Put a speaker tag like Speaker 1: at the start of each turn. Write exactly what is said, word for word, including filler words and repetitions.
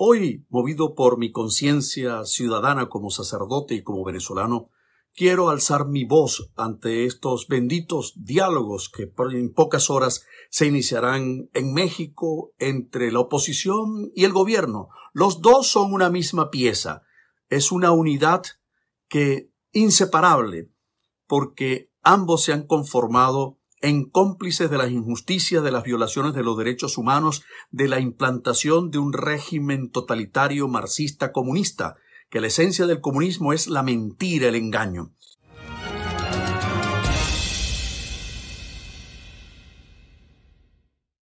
Speaker 1: Hoy, movido por mi conciencia ciudadana como sacerdote y como venezolano, quiero alzar mi voz ante estos benditos diálogos que en pocas horas se iniciarán en México entre la oposición y el gobierno. Los dos son una misma pieza. Es una unidad que inseparable, porque ambos se han conformado en cómplices de las injusticias, de las violaciones de los derechos humanos, de la implantación de un régimen totalitario marxista comunista, que la esencia del comunismo es la mentira, el engaño.